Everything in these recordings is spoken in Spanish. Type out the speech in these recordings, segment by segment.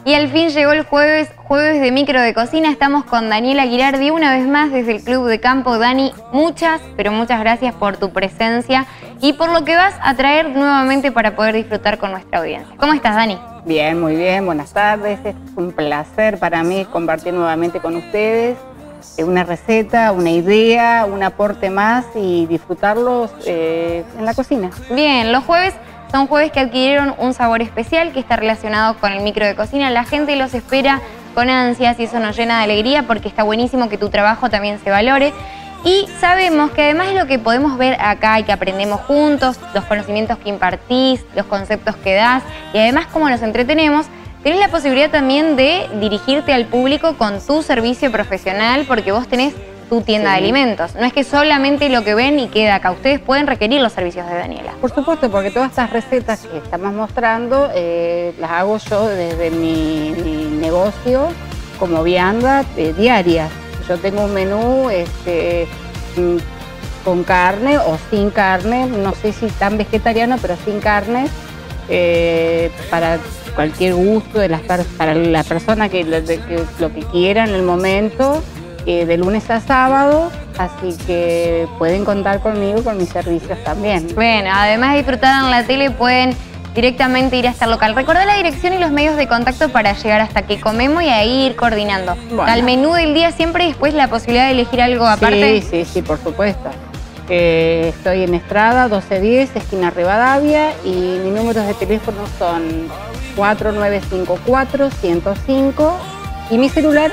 Y al fin llegó el jueves de Micro de Cocina. Estamos con Daniela Girardi una vez más desde el Club de Campo. Dani, muchas, pero muchas gracias por tu presencia y por lo que vas a traer nuevamente para poder disfrutar con nuestra audiencia. ¿Cómo estás, Dani? Bien, muy bien, buenas tardes. Es un placer para mí compartir nuevamente con ustedes una receta, una idea, un aporte más y disfrutarlos en la cocina. Bien, los jueves son jueves que adquirieron un sabor especial que está relacionado con el Micro de Cocina. La gente los espera con ansias y eso nos llena de alegría porque está buenísimo que tu trabajo también se valore. Y sabemos que además de lo que podemos ver acá y que aprendemos juntos, los conocimientos que impartís, los conceptos que das y además cómo nos entretenemos, tenés la posibilidad también de dirigirte al público con tu servicio profesional porque vos tenés tu tienda de alimentos. No es que solamente lo que ven y queda acá. Ustedes pueden requerir los servicios de Daniela. Por supuesto, porque todas estas recetas que estamos mostrando las hago yo desde mi negocio como vianda diaria. Yo tengo un menú con carne o sin carne, no sé si tan vegetariano, pero sin carne, para cualquier gusto para la persona que lo que quiera en el momento. De lunes a sábado, así que pueden contar conmigo con mis servicios también. Bueno, además de disfrutar en la tele, pueden directamente ir hasta el local. Recordá la dirección y los medios de contacto para llegar hasta que comemos y ahí ir coordinando. Bueno. Al menú del día siempre y después la posibilidad de elegir algo aparte. Sí, por supuesto. Estoy en Estrada 1210, esquina Rivadavia, y mis números de teléfono son 4954-105 y mi celular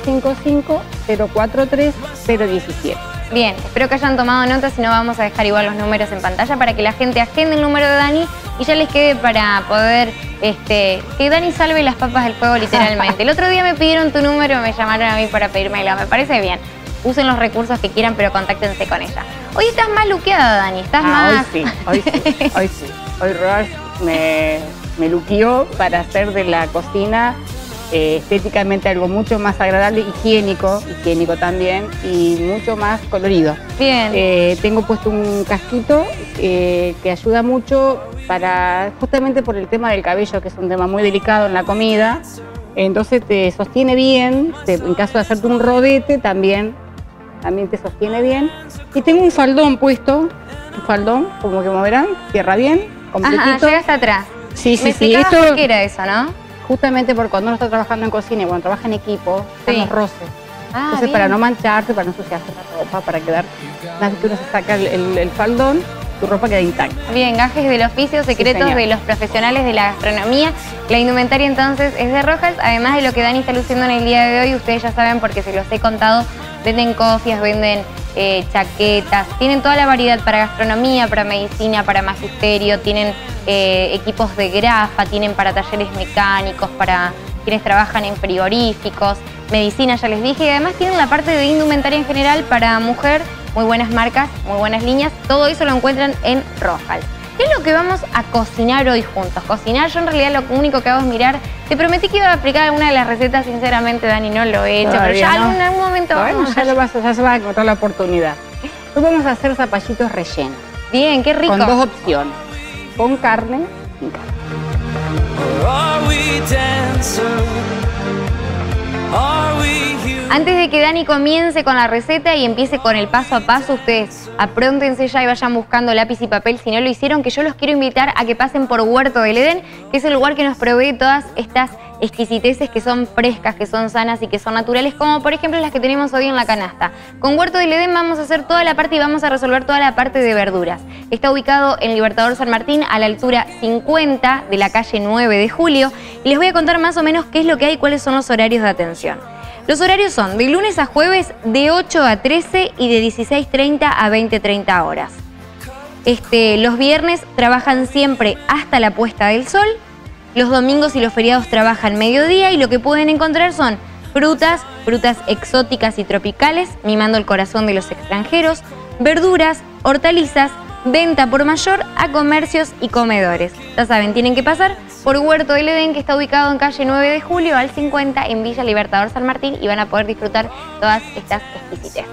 155-043-017. Bien, espero que hayan tomado nota, si no vamos a dejar igual los números en pantalla para que la gente agende el número de Dani y ya les quede para poder que Dani salve las papas del fuego literalmente. El otro día me pidieron tu número, me llamaron a mí para pedírmelo, me parece bien. Usen los recursos que quieran, pero contáctense con ella. Hoy estás más luqueada, Dani, estás más... Hoy sí. Hoy Ross me luqueó para hacer de la cocina estéticamente algo mucho más agradable, higiénico también y mucho más colorido. Bien. Tengo puesto un casquito que ayuda mucho justamente por el tema del cabello, que es un tema muy delicado en la comida. Entonces te sostiene bien, en caso de hacerte un rodete también te sostiene bien. Y tengo un faldón puesto, como que como verán, cierra bien, completito. Ajá, llega hasta atrás. Sí. Esto qué era eso, ¿no? Justamente porque cuando uno está trabajando en cocina y cuando trabaja en equipo, están los roces. Entonces, bien. para no mancharse, para no ensuciarse la ropa, para quedar, una vez que uno se saca el faldón, tu ropa queda intacta. Bien, gajes del oficio, secretos de los profesionales de la gastronomía. La indumentaria entonces es de Rojas, además de lo que Dani está luciendo en el día de hoy, ustedes ya saben porque se los he contado, venden cofias, venden chaquetas, tienen toda la variedad para gastronomía, para medicina, para magisterio, tienen equipos de grafa, tienen para talleres mecánicos, para quienes trabajan en frigoríficos, medicina ya les dije, y además tienen la parte de indumentaria en general para mujer, muy buenas marcas, muy buenas líneas, todo eso lo encuentran en Rojas. ¿Qué es lo que vamos a cocinar hoy juntos? Cocinar, yo en realidad lo único que hago es mirar. Te prometí que iba a aplicar alguna de las recetas, sinceramente, Dani, no lo he hecho, pero ya en algún momento vamos. Ya se va a encontrar la oportunidad. Hoy vamos a hacer zapallitos rellenos. Bien, qué rico. Con dos opciones, con carne, sin carne. Antes de que Dani comience con la receta y empiece con el paso a paso, ustedes apróntense ya y vayan buscando lápiz y papel si no lo hicieron, que yo los quiero invitar a que pasen por Huerto del Edén, que es el lugar que nos provee todas estas exquisiteces que son frescas, que son sanas y que son naturales, como por ejemplo las que tenemos hoy en la canasta. Con Huerto del Edén vamos a hacer toda la parte y vamos a resolver toda la parte de verduras. Está ubicado en Libertador San Martín, a la altura 50 de la calle 9 de Julio, y les voy a contar más o menos qué es lo que hay y cuáles son los horarios de atención. Los horarios son de lunes a jueves de 8 a 13 y de 16:30 a 20:30 horas. Los viernes trabajan siempre hasta la puesta del sol, los domingos y los feriados trabajan mediodía y lo que pueden encontrar son frutas exóticas y tropicales, mimando el corazón de los extranjeros, verduras, hortalizas, venta por mayor a comercios y comedores. Ya saben, tienen que pasar por Huerto del Edén, que está ubicado en calle 9 de Julio al 50 en Villa Libertador San Martín, y van a poder disfrutar todas estas exquisiteces.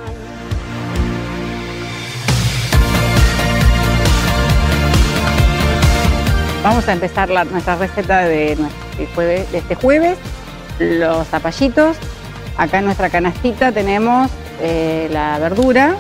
Vamos a empezar nuestra receta de de este jueves, los zapallitos. Acá en nuestra canastita tenemos la verdura.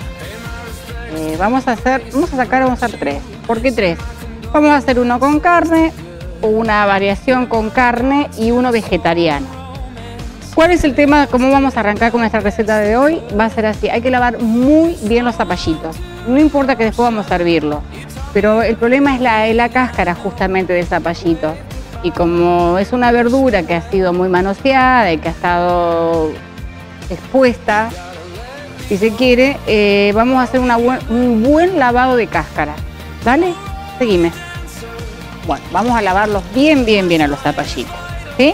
Vamos a hacer 3. ¿Por qué 3? Vamos a hacer uno con carne, una variación con carne y uno vegetariano. ¿Cuál es el tema? ¿Cómo vamos a arrancar con nuestra receta de hoy? Va a ser así, hay que lavar muy bien los zapallitos. No importa que después vamos a hervirlo, pero el problema es la cáscara justamente del zapallito. Y como es una verdura que ha sido muy manoseada y que ha estado expuesta, si se quiere, vamos a hacer un buen lavado de cáscara. ¿Dale? Seguime. Bueno, vamos a lavarlos bien a los zapallitos, ¿sí?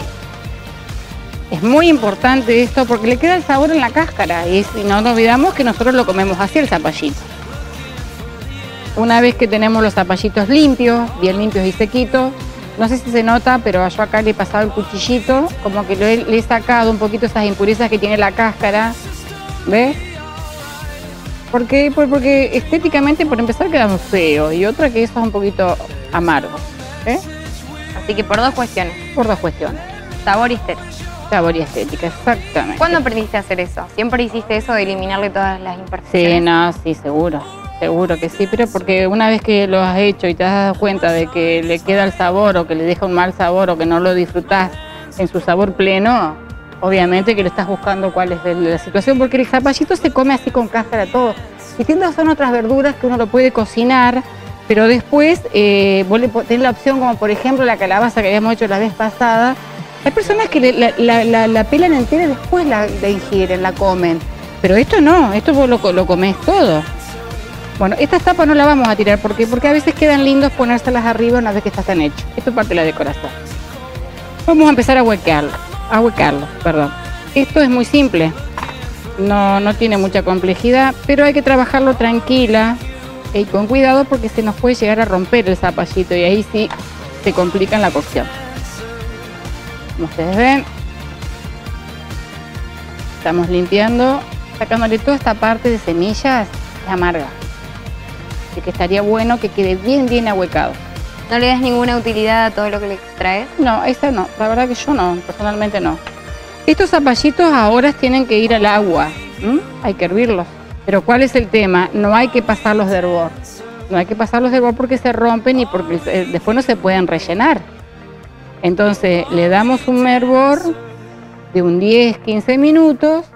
Es muy importante esto porque le queda el sabor en la cáscara y no nos olvidamos que nosotros lo comemos así el zapallito. Una vez que tenemos los zapallitos limpios, bien limpios y sequitos, no sé si se nota, pero yo acá le he pasado el cuchillito, como que le he sacado un poquito esas impurezas que tiene la cáscara, ¿ves? ¿Por qué? Porque estéticamente, por empezar, quedamos feos y otra que eso es un poquito amargo, ¿eh? Así que por 2 cuestiones. Por 2 cuestiones. Sabor y estética. Sabor y estética, exactamente. ¿Cuándo aprendiste a hacer eso? ¿Siempre hiciste eso de eliminarle todas las imperfecciones? Sí, no, sí, seguro que sí, pero porque una vez que lo has hecho y te has dado cuenta de que le queda el sabor o que le deja un mal sabor o que no lo disfrutás en su sabor pleno, obviamente que le estás buscando cuál es la situación, porque el zapallito se come así con cáscara todo. Distintas son otras verduras que uno lo puede cocinar, pero después vos tenés la opción, como por ejemplo la calabaza que habíamos hecho la vez pasada. Hay personas que la pelan entera y después la ingieren, la comen. Pero esto no, esto vos lo comés todo. Bueno, estas tapas no las vamos a tirar porque a veces quedan lindos ponérselas arriba una vez que están hechos. Esto es parte de la decoración. Vamos a empezar a huecarlo. Esto es muy simple. No tiene mucha complejidad, pero hay que trabajarlo tranquila y con cuidado porque se nos puede llegar a romper el zapallito y ahí sí se complica en la cocción. Como ustedes ven, estamos limpiando, sacándole toda esta parte de semillas, es amarga. Así que estaría bueno que quede bien ahuecado. ¿No le das ninguna utilidad a todo lo que le extraes? No, esta no, la verdad que yo no, personalmente no. Estos zapallitos ahora tienen que ir al agua, hay que hervirlos. Pero ¿cuál es el tema? No hay que pasarlos de hervor. No hay que pasarlos de hervor porque se rompen y porque después no se pueden rellenar. Entonces le damos un hervor de un 10-15 minutos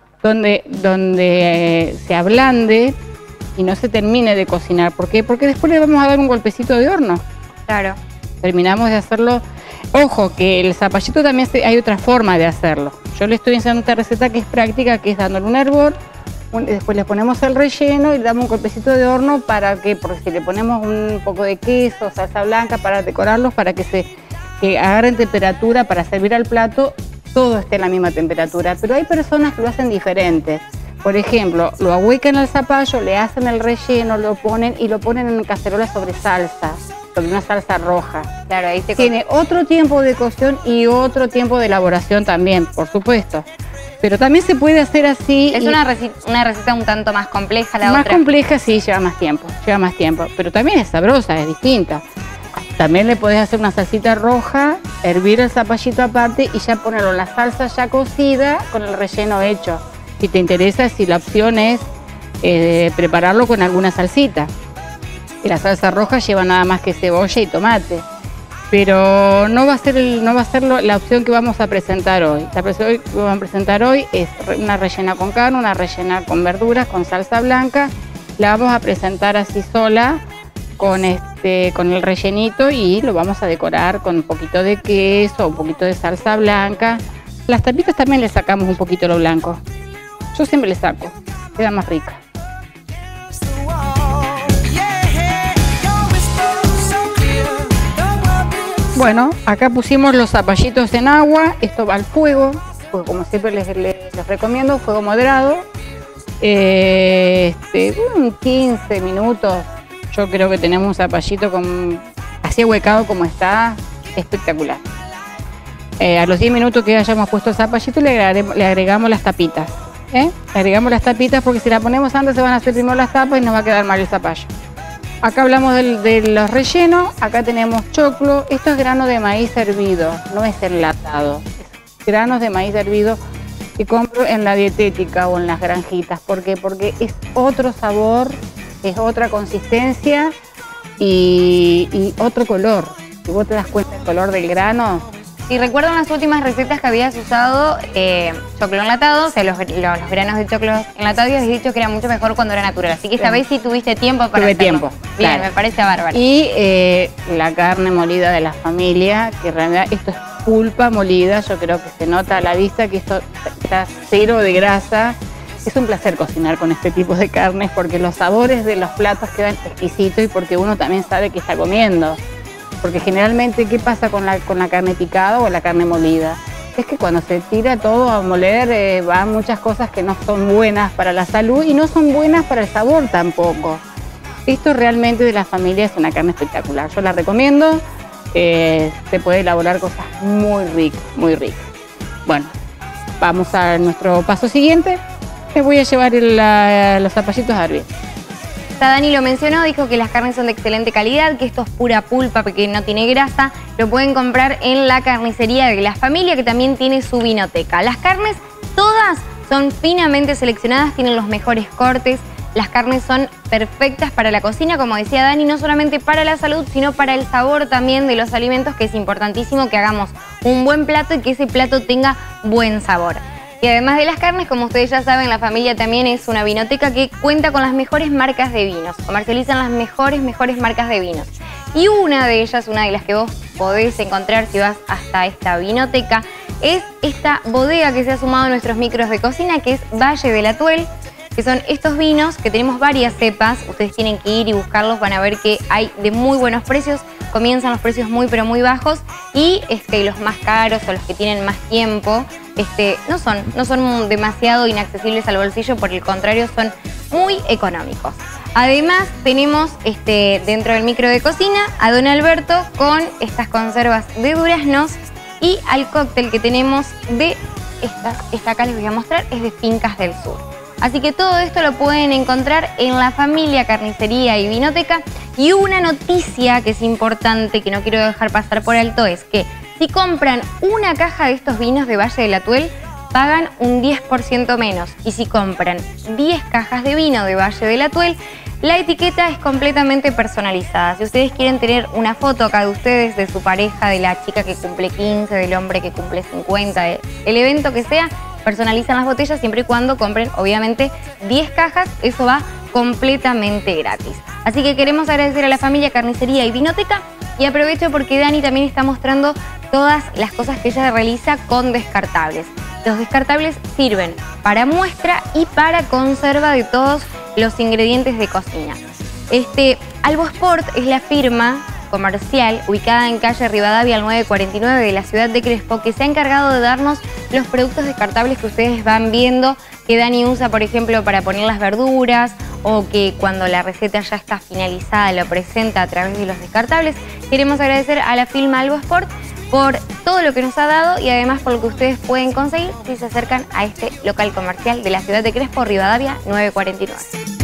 donde se ablande y no se termine de cocinar. ¿Por qué? Porque después le vamos a dar un golpecito de horno. Claro. Terminamos de hacerlo. Ojo, que el zapallito también hay otra forma de hacerlo. Yo le estoy enseñando esta receta que es práctica, que es dándole un hervor, después le ponemos el relleno y le damos un golpecito de horno para que, porque si le ponemos un poco de queso, salsa blanca para decorarlos, para que agarren temperatura para servir al plato, todo esté en la misma temperatura. Pero hay personas que lo hacen diferente. Por ejemplo, lo ahuecan al zapallo, le hacen el relleno, lo ponen en cacerola sobre salsa, sobre una salsa roja. Claro, ahí tiene otro tiempo de cocción y otro tiempo de elaboración también, por supuesto. Pero también se puede hacer así. Es una receta un tanto más compleja la otra. Más compleja, sí, lleva más tiempo. Pero también es sabrosa, es distinta. También le podés hacer una salsita roja, hervir el zapallito aparte y ya ponerlo en la salsa ya cocida con el relleno hecho. Si te interesa, si la opción es prepararlo con alguna salsita. Y la salsa roja lleva nada más que cebolla y tomate. Pero no va a ser la opción que vamos a presentar hoy. La opción que vamos a presentar hoy es una rellena con carne, una rellena con verduras, con salsa blanca. La vamos a presentar así sola, con el rellenito, y lo vamos a decorar con un poquito de queso, un poquito de salsa blanca. Las tapitas también le sacamos un poquito lo blanco. Yo siempre le saco, queda más rica. Bueno, acá pusimos los zapallitos en agua, esto va al fuego, pues como siempre les recomiendo, fuego moderado. 15 minutos, yo creo que tenemos un zapallito así ahuecado como está, espectacular. A los 10 minutos que hayamos puesto el zapallito le agregamos las tapitas. Le agregamos las tapitas porque si la ponemos antes se van a hacer primero las tapas y nos va a quedar mal el zapallo. Acá hablamos de los rellenos, acá tenemos choclo, esto es grano de maíz hervido, no es enlatado, es granos de maíz hervido que compro en la dietética o en las granjitas. ¿Por qué? Porque es otro sabor, es otra consistencia y otro color. Si vos te das cuenta del color del grano. Y recuerdo en las últimas recetas que habías usado choclo enlatado, o sea, los granos de choclo enlatado, y habías dicho que era mucho mejor cuando era natural. Así que esta vez sí tuviste tiempo para Tuve hacerlo. tiempo. Bien, claro. me parece bárbaro. Y la carne molida de la familia, que en realidad esto es pulpa molida, yo creo que se nota a la vista que esto está cero de grasa. Es un placer cocinar con este tipo de carnes porque los sabores de los platos quedan exquisitos y porque uno también sabe qué está comiendo. Porque generalmente, ¿qué pasa con la carne picada o la carne molida? Es que cuando se tira todo a moler van muchas cosas que no son buenas para la salud y no son buenas para el sabor tampoco. Esto realmente de la familia es una carne espectacular. Yo la recomiendo. Se puede elaborar cosas muy ricas, muy ricas. Bueno, vamos a nuestro paso siguiente. Les voy a llevar los zapallitos a hervir. Dani lo mencionó, dijo que las carnes son de excelente calidad, que esto es pura pulpa porque no tiene grasa. Lo pueden comprar en la carnicería de la familia, que también tiene su vinoteca. Las carnes todas son finamente seleccionadas, tienen los mejores cortes. Las carnes son perfectas para la cocina, como decía Dani, no solamente para la salud, sino para el sabor también de los alimentos, que es importantísimo que hagamos un buen plato y que ese plato tenga buen sabor. Y además de las carnes, como ustedes ya saben, la familia también es una vinoteca que cuenta con las mejores marcas de vinos. Comercializan las mejores marcas de vinos. Y una de ellas, una de las que vos podés encontrar si vas hasta esta vinoteca, es esta bodega que se ha sumado a nuestros micros de cocina, que es Valle del Atuel, que son estos vinos que tenemos varias cepas. Ustedes tienen que ir y buscarlos, van a ver que hay de muy buenos precios. Comienzan los precios muy pero muy bajos y los más caros o los que tienen más tiempo no son demasiado inaccesibles al bolsillo, por el contrario son muy económicos. Además tenemos dentro del micro de cocina a Don Alberto con estas conservas de duraznos y al cóctel que tenemos de esta acá les voy a mostrar, es de Fincas del Sur. Así que todo esto lo pueden encontrar en la familia Carnicería y Vinoteca. Y una noticia que es importante, que no quiero dejar pasar por alto, es que si compran una caja de estos vinos de Valle del Atuel, pagan un 10% menos. Y si compran 10 cajas de vino de Valle del Atuel, la etiqueta es completamente personalizada. Si ustedes quieren tener una foto acá de ustedes, de su pareja, de la chica que cumple 15, del hombre que cumple 50, el evento que sea, personalizan las botellas siempre y cuando compren, obviamente, 10 cajas. Eso va completamente gratis. Así que queremos agradecer a la familia Carnicería y Vinoteca, y aprovecho porque Dani también está mostrando todas las cosas que ella realiza con descartables. Los descartables sirven para muestra y para conserva de todos los ingredientes de cocina. Albo Sport es la firma comercial ubicada en calle Rivadavia al 949 de la ciudad de Crespo, que se ha encargado de darnos los productos descartables que ustedes van viendo, que Dani usa, por ejemplo, para poner las verduras, o que cuando la receta ya está finalizada lo presenta a través de los descartables. Queremos agradecer a la firma Albo Sport por todo lo que nos ha dado y además por lo que ustedes pueden conseguir si se acercan a este local comercial de la ciudad de Crespo, Rivadavia 949.